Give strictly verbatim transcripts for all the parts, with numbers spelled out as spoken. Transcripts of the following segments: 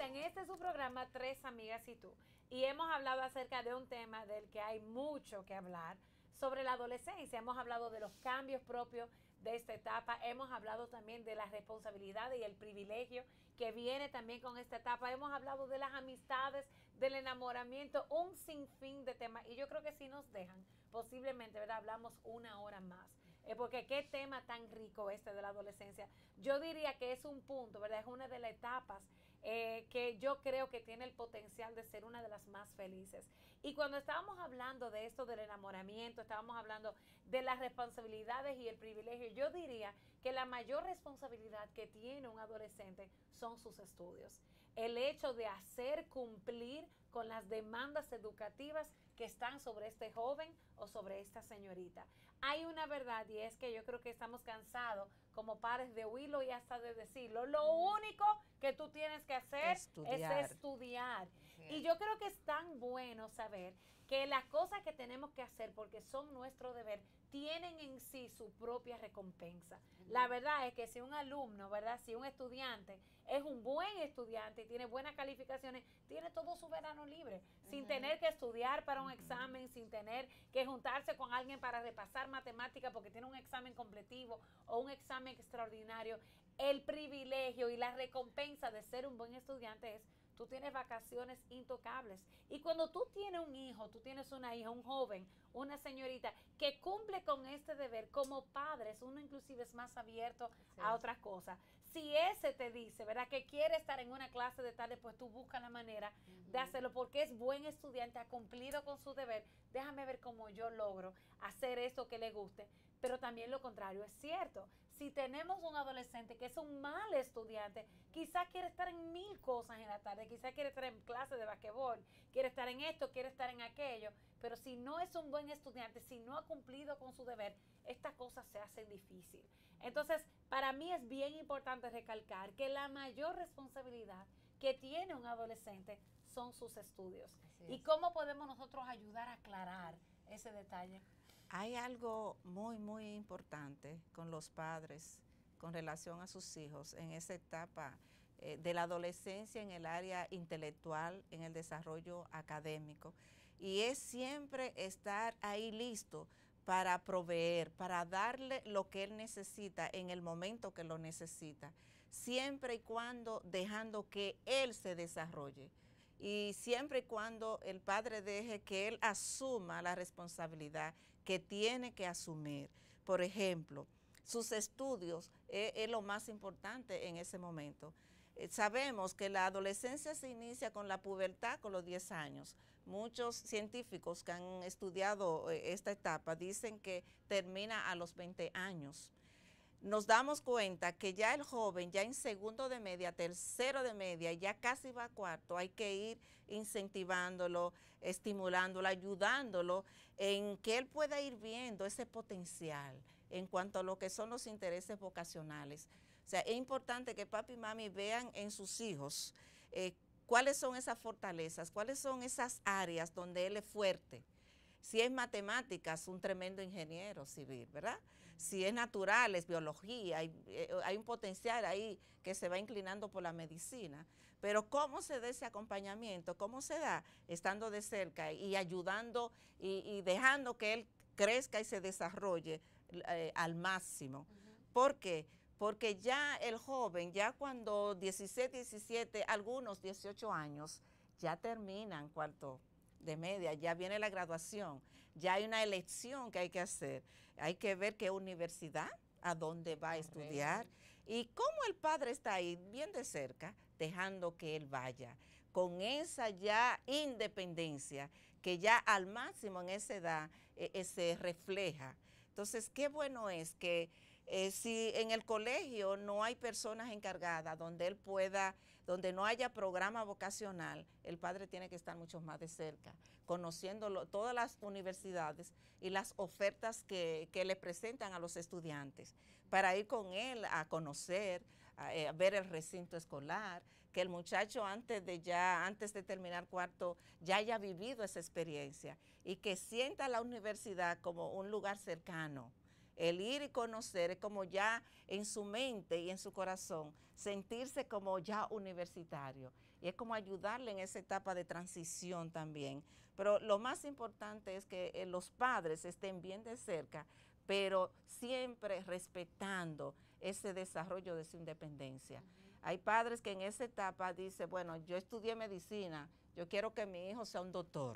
en este es su programa Tres Amigas y Tú. Y hemos hablado acerca de un tema del que hay mucho que hablar, sobre la adolescencia. Hemos hablado de los cambios propios de esta etapa, hemos hablado también de las responsabilidades y el privilegio que viene también con esta etapa, hemos hablado de las amistades, del enamoramiento, un sinfín de temas. Y yo creo que si nos dejan, posiblemente, ¿verdad? Hablamos una hora más. Eh, porque qué tema tan rico este de la adolescencia. Yo diría que es un punto, ¿verdad? Es una de las etapas eh, que yo creo que tiene el potencial de ser una de las más felices. Y cuando estábamos hablando de esto del enamoramiento, estábamos hablando de las responsabilidades y el privilegio, yo diría que la mayor responsabilidad que tiene un adolescente son sus estudios. El hecho de hacer cumplir con las demandas educativas que están sobre este joven o sobre esta señorita. Hay una verdad y es que yo creo que estamos cansados como padres de oírlo y hasta de decirlo. Lo único que tú tienes que hacer estudiar. es estudiar. Sí. Y yo creo que es tan bueno saber que las cosas que tenemos que hacer porque son nuestro deber tienen en sí su propia recompensa. Uh-huh. La verdad es que si un alumno, ¿verdad? Si un estudiante es un buen estudiante y tiene buenas calificaciones, tiene todo su verano libre, uh-huh. sin tener que estudiar para un uh-huh. examen, sin tener que juntarse con alguien para repasar matemáticas porque tiene un examen completivo o un examen extraordinario. El privilegio y la recompensa de ser un buen estudiante es tú tienes vacaciones intocables. Y cuando tú tienes un hijo, tú tienes una hija, un joven, una señorita que cumple con este deber, como padres, uno inclusive es más abierto sí. a otras cosas. Si ese te dice, ¿verdad?, que quiere estar en una clase de tarde, pues tú buscas la manera uh-huh. de hacerlo porque es buen estudiante, ha cumplido con su deber. Déjame ver cómo yo logro hacer esto que le guste. Pero también lo contrario es cierto. Si tenemos un adolescente que es un mal estudiante, quizás quiere estar en mil cosas en la tarde, quizás quiere estar en clase de basquetbol, quiere estar en esto, quiere estar en aquello, pero si no es un buen estudiante, si no ha cumplido con su deber, estas cosas se hacen difícil. Entonces, para mí es bien importante recalcar que la mayor responsabilidad que tiene un adolescente son sus estudios. ¿Y cómo podemos nosotros ayudar a aclarar ese detalle? Hay algo muy, muy importante con los padres con relación a sus hijos en esa etapa eh, de la adolescencia en el área intelectual, en el desarrollo académico. Y es siempre estar ahí listo para proveer, para darle lo que él necesita en el momento que lo necesita, siempre y cuando dejando que él se desarrolle. Y siempre y cuando el padre deje que él asuma la responsabilidad que tiene que asumir. Por ejemplo, sus estudios es, es lo más importante en ese momento. Eh, sabemos que la adolescencia se inicia con la pubertad, con los diez años. Muchos científicos que han estudiado eh, esta etapa dicen que termina a los veinte años. Nos damos cuenta que ya el joven, ya en segundo de media, tercero de media, ya casi va a cuarto, hay que ir incentivándolo, estimulándolo, ayudándolo en que él pueda ir viendo ese potencial en cuanto a lo que son los intereses vocacionales. O sea, es importante que papi y mami vean en sus hijos eh, cuáles son esas fortalezas, cuáles son esas áreas donde él es fuerte. Si es matemáticas, un tremendo ingeniero civil, ¿verdad? Si es natural, es biología, hay, hay un potencial ahí que se va inclinando por la medicina. Pero ¿cómo se da ese acompañamiento? ¿Cómo se da? Estando de cerca y ayudando y, y dejando que él crezca y se desarrolle eh, al máximo. Uh-huh. ¿Por qué? Porque ya el joven, ya cuando dieciséis, diecisiete, algunos dieciocho años, ya terminan cuarto de media, ya viene la graduación, ya hay una elección que hay que hacer, hay que ver qué universidad, a dónde va a estudiar y cómo el padre está ahí bien de cerca, dejando que él vaya, con esa ya independencia que ya al máximo en esa edad eh, eh, se refleja. Entonces, qué bueno es que eh, si en el colegio no hay personas encargadas donde él pueda, donde no haya programa vocacional, el padre tiene que estar mucho más de cerca, conociendo todas las universidades y las ofertas que, que le presentan a los estudiantes, para ir con él a conocer, a, a ver el recinto escolar, que el muchacho antes de ya, antes de terminar cuarto, ya haya vivido esa experiencia y que sienta la universidad como un lugar cercano. El ir y conocer es como ya en su mente y en su corazón, sentirse como ya universitario y es como ayudarle en esa etapa de transición también. Pero lo más importante es que eh, los padres estén bien de cerca, pero siempre respetando ese desarrollo de su independencia. Uh-huh. Hay padres que en esa etapa dicen, bueno, yo estudié medicina, yo quiero que mi hijo sea un doctor,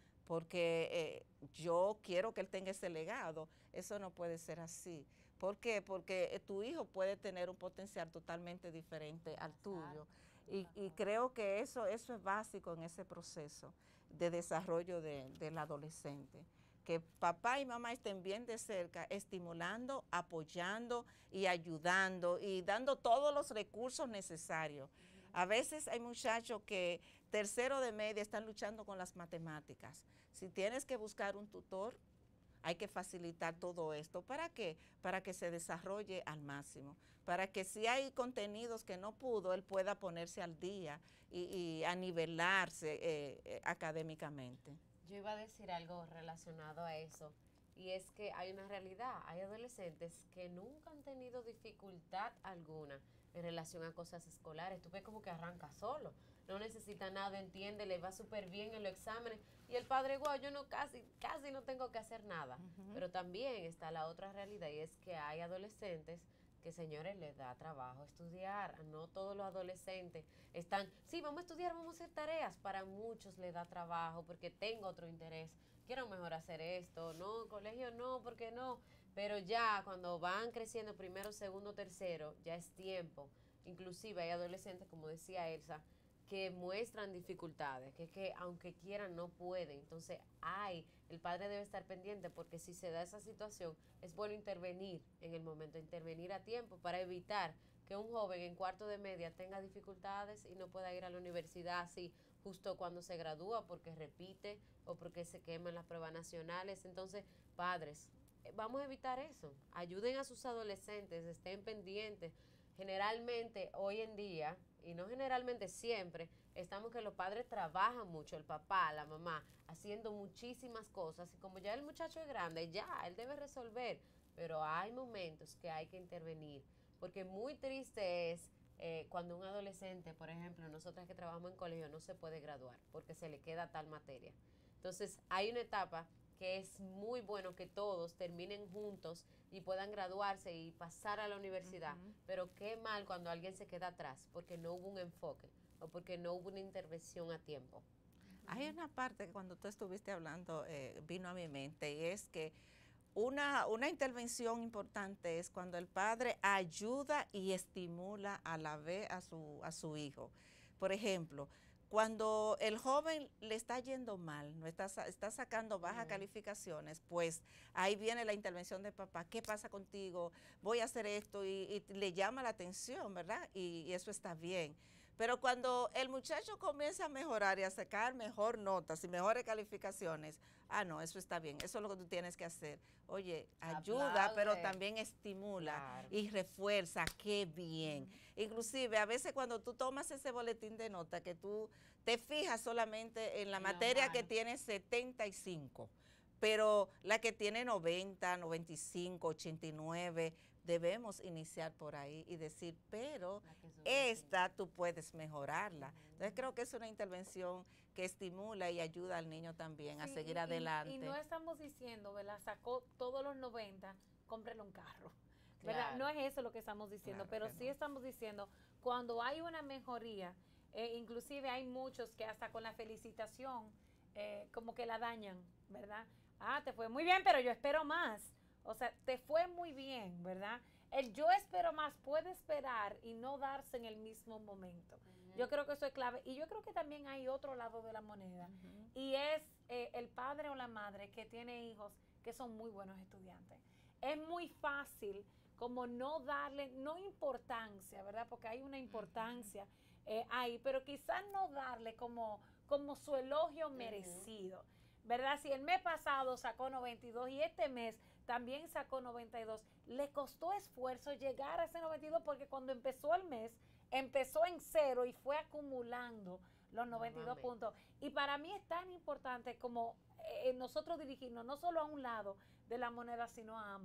porque eh, yo quiero que él tenga ese legado. Eso no puede ser así. ¿Por qué? Porque eh, tu hijo puede tener un potencial totalmente diferente al tuyo. Y, y creo que eso, eso es básico en ese proceso de desarrollo de, del adolescente. Que papá y mamá estén bien de cerca, estimulando, apoyando y ayudando y dando todos los recursos necesarios. A veces hay muchachos que tercero de media están luchando con las matemáticas. Si tienes que buscar un tutor, hay que facilitar todo esto. ¿Para qué? Para que se desarrolle al máximo. Para que si hay contenidos que no pudo, él pueda ponerse al día y, y a nivelarse eh, eh, académicamente. Yo iba a decir algo relacionado a eso, y es que hay una realidad, hay adolescentes que nunca han tenido dificultad alguna en relación a cosas escolares. Tú ves como que arranca solo, no necesita nada, entiende, le va súper bien en los exámenes, y el padre, wow, yo no casi, casi no tengo que hacer nada. Uh-huh. Pero también está la otra realidad, y es que hay adolescentes que, señores, les da trabajo estudiar. No todos los adolescentes están, sí, vamos a estudiar, vamos a hacer tareas. Para muchos les da trabajo porque tengo otro interés, quiero mejor hacer esto, no, colegio no, porque no. Pero ya cuando van creciendo primero, segundo, tercero, ya es tiempo. Inclusive hay adolescentes, como decía Elsa, que muestran dificultades, que, que aunque quieran no pueden. Entonces, hay, el padre debe estar pendiente, porque si se da esa situación, es bueno intervenir en el momento, intervenir a tiempo para evitar que un joven en cuarto de media tenga dificultades y no pueda ir a la universidad así justo cuando se gradúa, porque repite o porque se queman las pruebas nacionales. Entonces, padres, vamos a evitar eso. Ayuden a sus adolescentes, estén pendientes. Generalmente, hoy en día, y no generalmente siempre, estamos que los padres trabajan mucho, el papá, la mamá, haciendo muchísimas cosas, y como ya el muchacho es grande, ya, él debe resolver, pero hay momentos que hay que intervenir, porque muy triste es eh, cuando un adolescente, por ejemplo, nosotras que trabajamos en colegio, no se puede graduar, porque se le queda tal materia. Entonces, hay una etapa que es muy bueno que todos terminen juntos y puedan graduarse y pasar a la universidad, uh-huh. Pero qué mal cuando alguien se queda atrás porque no hubo un enfoque o porque no hubo una intervención a tiempo. Uh-huh. Hay una parte que cuando tú estuviste hablando eh, vino a mi mente, y es que una, una intervención importante es cuando el padre ayuda y estimula a la vez a su, a su hijo. Por ejemplo, cuando el joven le está yendo mal, no está, está sacando bajas uh-huh. calificaciones, pues ahí viene la intervención de papá. ¿Qué pasa contigo? Voy a hacer esto, y, y le llama la atención, ¿verdad? Y, y eso está bien. Pero cuando el muchacho comienza a mejorar y a sacar mejor notas y mejores calificaciones, ah, no, eso está bien, eso es lo que tú tienes que hacer. Oye, ayuda, aplaude, pero también estimula, claro, y refuerza, qué bien. Uh-huh. Inclusive, a veces cuando tú tomas ese boletín de nota, que tú te fijas solamente en la no, materia bueno. que tiene setenta y cinco, pero la que tiene noventa, noventa y cinco, ochenta y nueve, debemos iniciar por ahí y decir, pero esta tú puedes mejorarla. Uh-huh. Entonces creo que es una intervención que estimula y ayuda al niño también, sí, a seguir y, adelante. Y no estamos diciendo, ¿verdad? Sacó todos los noventa, cómprele un carro, ¿verdad? Claro. No es eso lo que estamos diciendo, claro, pero sí no. estamos diciendo, cuando hay una mejoría, eh, inclusive hay muchos que hasta con la felicitación eh, como que la dañan, ¿verdad? Ah, te fue muy bien, pero yo espero más. O sea, te fue muy bien, ¿verdad? El yo espero más puede esperar y no darse en el mismo momento. Uh-huh. Yo creo que eso es clave. Y yo creo que también hay otro lado de la moneda. Uh-huh. Y es eh, el padre o la madre que tiene hijos que son muy buenos estudiantes. Es muy fácil como no darle, no importancia, ¿verdad? Porque hay una importancia eh, ahí, pero quizás no darle como, como su elogio uh-huh. merecido, ¿verdad? Si el mes pasado sacó noventa y dos y este mes también sacó noventa y dos, le costó esfuerzo llegar a ese noventa y dos, porque cuando empezó el mes, empezó en cero y fue acumulando los noventa y dos puntos. Y para mí es tan importante como eh, nosotros dirigirnos no solo a un lado de la moneda, sino a ambos.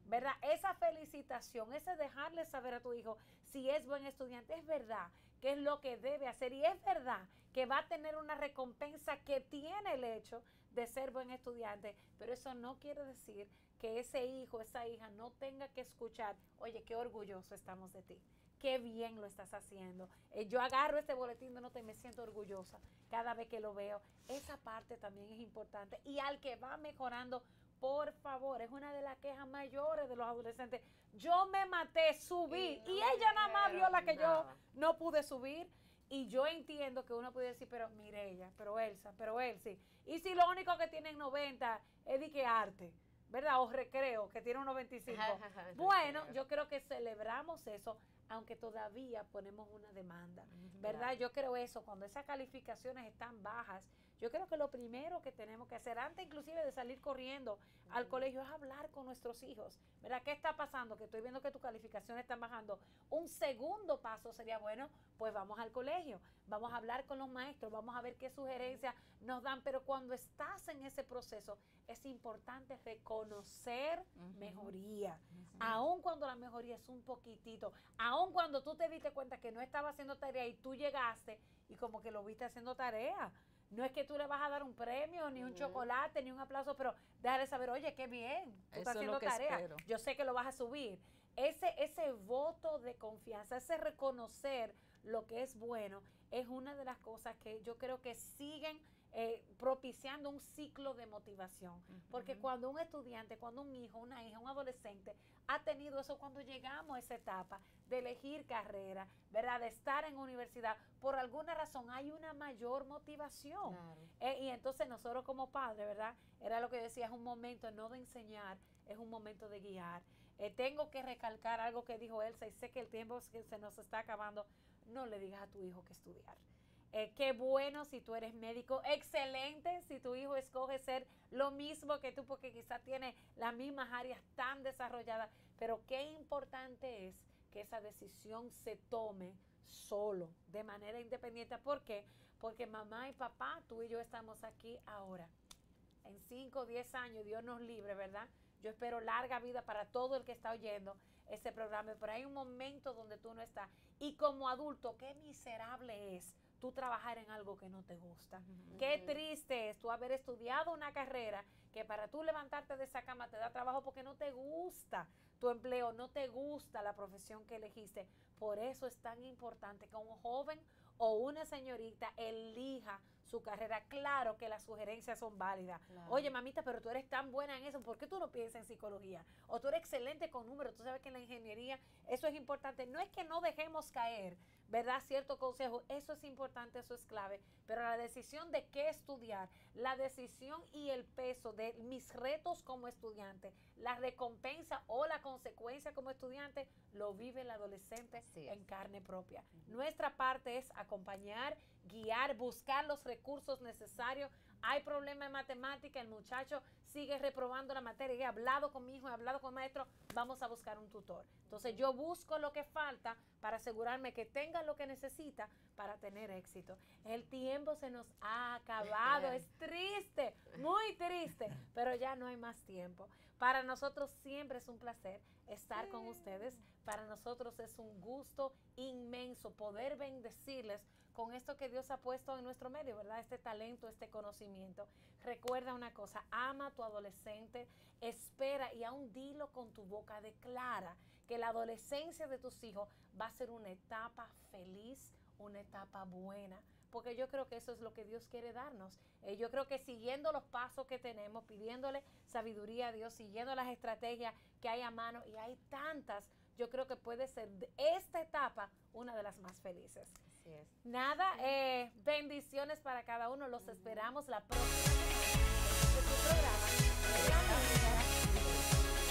¿verdad? Esa felicitación, ese dejarle saber a tu hijo si es buen estudiante, es verdad que es lo que debe hacer y es verdad que va a tener una recompensa que tiene el hecho de ser buen estudiante, pero eso no quiere decir que ese hijo, esa hija no tenga que escuchar, oye, qué orgulloso estamos de ti, qué bien lo estás haciendo. Eh, yo agarro este boletín de nota y me siento orgullosa cada vez que lo veo. Esa parte también es importante. Y al que va mejorando, por favor, es una de las quejas mayores de los adolescentes. Yo me maté, subí, y, no y ella nada más vio la que nada. yo no pude subir. Y yo entiendo que uno puede decir, pero Mireya, pero Elsa, pero Elsie. Y si lo único que tienen noventa es de que arte, ¿verdad? O recreo, que tiene un noventa y cinco. Bueno, yo creo que celebramos eso, aunque todavía ponemos una demanda, ¿verdad? Claro. Yo creo eso, cuando esas calificaciones están bajas, yo creo que lo primero que tenemos que hacer, antes inclusive de salir corriendo uh-huh. al colegio, es hablar con nuestros hijos, ¿verdad? ¿Qué está pasando? Que estoy viendo que tus calificaciones están bajando. Un segundo paso sería, bueno, pues vamos al colegio, vamos a hablar con los maestros, vamos a ver qué sugerencias nos dan, pero cuando estás en ese proceso, es importante reconocer uh-huh. mejoría, uh-huh. aun cuando la mejoría es un poquitito, aun cuando tú te diste cuenta que no estaba haciendo tarea y tú llegaste y como que lo viste haciendo tarea. No es que tú le vas a dar un premio, ni un uh-huh. chocolate, ni un aplauso, pero déjale saber, oye, qué bien, tú Eso estás haciendo es lo que tarea. Espero. Yo sé que lo vas a subir. Ese, ese voto de confianza, ese reconocer lo que es bueno, es una de las cosas que yo creo que siguen eh, propiciando un ciclo de motivación. Uh-huh. Porque cuando un estudiante, cuando un hijo, una hija, un adolescente ha tenido eso, cuando llegamos a esa etapa de elegir carrera, ¿verdad? De estar en universidad, por alguna razón hay una mayor motivación. Claro. Eh, y entonces nosotros como padres, ¿verdad? Era lo que decía, es un momento no de enseñar, es un momento de guiar. Eh, tengo que recalcar algo que dijo Elsa y sé que el tiempo se nos está acabando. No le digas a tu hijo que estudiar. Eh, qué bueno si tú eres médico, excelente si tu hijo escoge ser lo mismo que tú porque quizás tiene las mismas áreas tan desarrolladas, pero qué importante es que esa decisión se tome solo, de manera independiente. ¿Por qué? Porque mamá y papá, tú y yo estamos aquí ahora. En cinco o diez años, Dios nos libre, ¿verdad? Yo espero larga vida para todo el que está oyendo este programa, pero hay un momento donde tú no estás. Y como adulto, qué miserable es tú trabajar en algo que no te gusta. Uh-huh. Qué triste es tú haber estudiado una carrera que para tú levantarte de esa cama te da trabajo porque no te gusta tu empleo, no te gusta la profesión que elegiste. Por eso es tan importante que un joven o una señorita elija su carrera. Claro que las sugerencias son válidas. Claro. Oye, mamita, pero tú eres tan buena en eso, ¿por qué tú no piensas en psicología? O tú eres excelente con números, tú sabes que en la ingeniería eso es importante. No es que no dejemos caer, ¿verdad? Cierto consejo, eso es importante, eso es clave, pero la decisión de qué estudiar, la decisión y el peso de mis retos como estudiante, la recompensa o la consecuencia como estudiante, lo vive el adolescente en carne propia. Uh-huh. Nuestra parte es acompañar, guiar, buscar los recursos necesarios. Hay problema en matemática, el muchacho sigue reprobando la materia, he hablado con mi hijo, he hablado con el maestro, vamos a buscar un tutor. Entonces yo busco lo que falta para asegurarme que tenga lo que necesita para tener éxito. El tiempo se nos ha acabado, es triste, muy triste, pero ya no hay más tiempo. Para nosotros siempre es un placer estar con ustedes, para nosotros es un gusto inmenso poder bendecirles con esto que Dios ha puesto en nuestro medio, ¿verdad? Este talento, este conocimiento. Recuerda una cosa, ama a tu adolescente, espera y aún dilo con tu boca, declara que la adolescencia de tus hijos va a ser una etapa feliz, una etapa buena, porque yo creo que eso es lo que Dios quiere darnos. Eh, yo creo que siguiendo los pasos que tenemos, pidiéndole sabiduría a Dios, siguiendo las estrategias que hay a mano, y hay tantas, yo creo que puede ser de esta etapa una de las más felices. Así es. Nada, sí. eh, bendiciones para cada uno. Los uh-huh. esperamos la próxima en este programa.